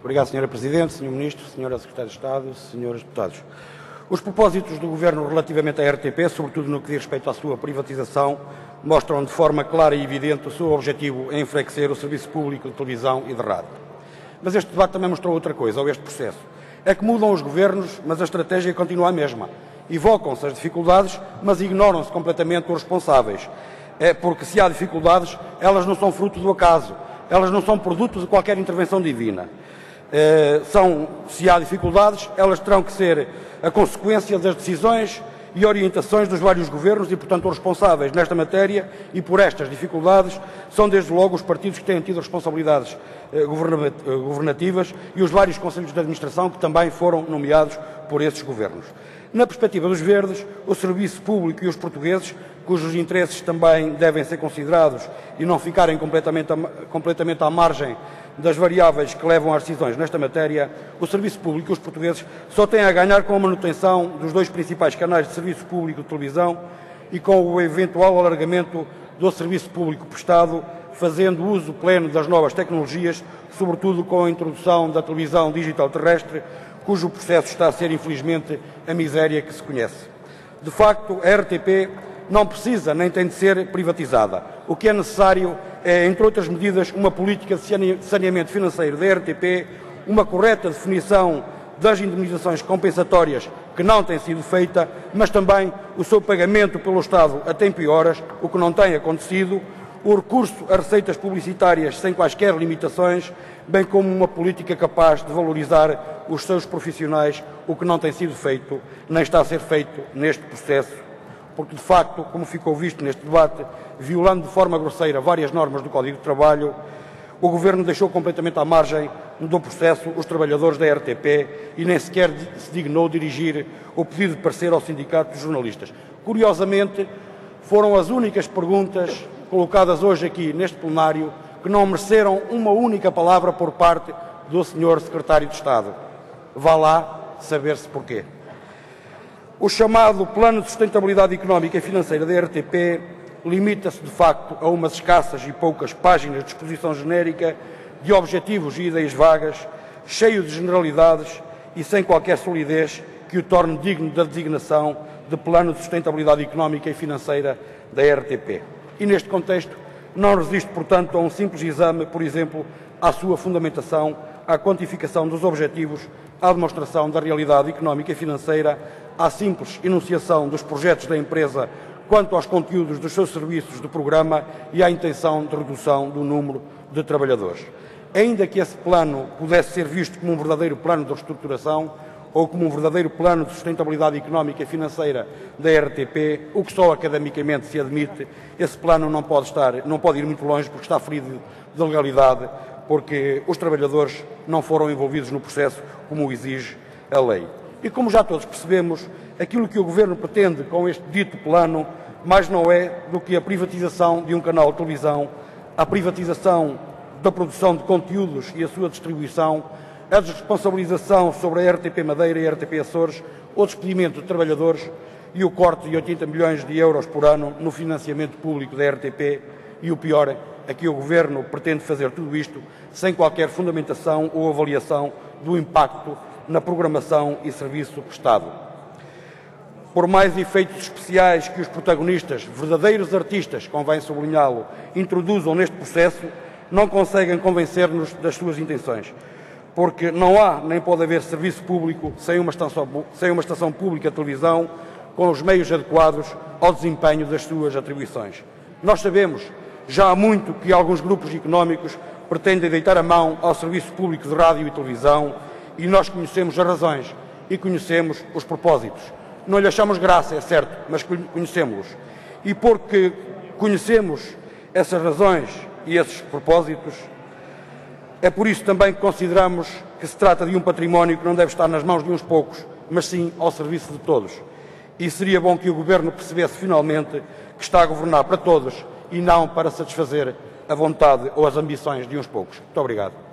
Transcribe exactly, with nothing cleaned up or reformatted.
Obrigado, senhora Presidente, senhor Ministro, senhora Secretária de Estado, senhores deputados. Os propósitos do Governo relativamente à R T P, sobretudo no que diz respeito à sua privatização, mostram de forma clara e evidente o seu objetivo em enfraquecer o serviço público de televisão e de rádio. Mas este debate também mostrou outra coisa, ou este processo. É que mudam os governos, mas a estratégia continua a mesma. Evocam-se as dificuldades, mas ignoram-se completamente os responsáveis. É porque se há dificuldades, elas não são fruto do acaso, elas não são produto de qualquer intervenção divina. Uh, são, se há dificuldades, elas terão que ser a consequência das decisões e orientações dos vários governos e, portanto, os responsáveis nesta matéria e por estas dificuldades são, desde logo, os partidos que têm tido responsabilidades uh, governativas e os vários conselhos de administração que também foram nomeados por esses governos. Na perspectiva dos verdes, o serviço público e os portugueses, cujos interesses também devem ser considerados e não ficarem completamente, completamente à margem das variáveis que levam às decisões nesta matéria, o serviço público e os portugueses só têm a ganhar com a manutenção dos dois principais canais de serviço público de televisão e com o eventual alargamento do serviço público prestado, fazendo uso pleno das novas tecnologias, sobretudo com a introdução da televisão digital terrestre, cujo processo está a ser, infelizmente, a miséria que se conhece. De facto, a R T P não precisa nem tem de ser privatizada. O que é necessário é, entre outras medidas, uma política de saneamento financeiro da R T P, uma correta definição das indemnizações compensatórias que não tem sido feita, mas também o seu pagamento pelo Estado a tempo e horas, o que não tem acontecido, o recurso a receitas publicitárias sem quaisquer limitações, bem como uma política capaz de valorizar os seus profissionais, o que não tem sido feito, nem está a ser feito neste processo, porque, de facto, como ficou visto neste debate, violando de forma grosseira várias normas do Código de Trabalho, o Governo deixou completamente à margem do processo os trabalhadores da R T P e nem sequer se dignou dirigir o pedido de parecer ao Sindicato dos Jornalistas. Curiosamente, foram as únicas perguntas colocadas hoje aqui neste plenário que não mereceram uma única palavra por parte do senhor Secretário de Estado. Vá lá saber-se porquê. O chamado Plano de Sustentabilidade Económica e Financeira da R T P limita-se, de facto, a umas escassas e poucas páginas de exposição genérica de objetivos e ideias vagas, cheio de generalidades e sem qualquer solidez que o torne digno da designação de Plano de Sustentabilidade Económica e Financeira da R T P. E, neste contexto, não resiste, portanto, a um simples exame, por exemplo, à sua fundamentação, à quantificação dos objetivos, à demonstração da realidade económica e financeira, à simples enunciação dos projetos da empresa quanto aos conteúdos dos seus serviços de programa e à intenção de redução do número de trabalhadores. Ainda que esse plano pudesse ser visto como um verdadeiro plano de reestruturação ou como um verdadeiro plano de sustentabilidade económica e financeira da R T P, o que só academicamente se admite, esse plano não pode estar, não pode ir muito longe porque está ferido de legalidade, porque os trabalhadores não foram envolvidos no processo como o exige a lei. E como já todos percebemos, aquilo que o Governo pretende com este dito plano mais não é do que a privatização de um canal de televisão, a privatização da produção de conteúdos e a sua distribuição, a desresponsabilização sobre a R T P Madeira e a R T P Açores, o despedimento de trabalhadores e o corte de oitenta milhões de euros por ano no financiamento público da R T P e o pior é que o Governo pretende fazer tudo isto sem qualquer fundamentação ou avaliação do impacto na programação e serviço prestado. Por mais efeitos especiais que os protagonistas, verdadeiros artistas, convém sublinhá-lo, introduzam neste processo, não conseguem convencer-nos das suas intenções, porque não há nem pode haver serviço público sem uma estação, sem uma estação pública de televisão com os meios adequados ao desempenho das suas atribuições. Nós sabemos, já há muito, que alguns grupos económicos pretendem deitar a mão ao serviço público de rádio e televisão e nós conhecemos as razões e conhecemos os propósitos. Não lhe achamos graça, é certo, mas conhecemos-los. E porque conhecemos essas razões e esses propósitos, é por isso também que consideramos que se trata de um património que não deve estar nas mãos de uns poucos, mas sim ao serviço de todos. E seria bom que o Governo percebesse finalmente que está a governar para todos e não para satisfazer a vontade ou as ambições de uns poucos. Muito obrigado.